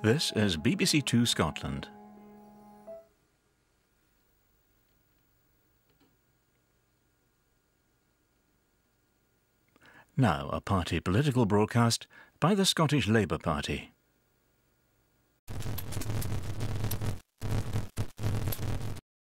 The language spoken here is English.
This is BBC2 Scotland. Now a party political broadcast by the Scottish Labour Party.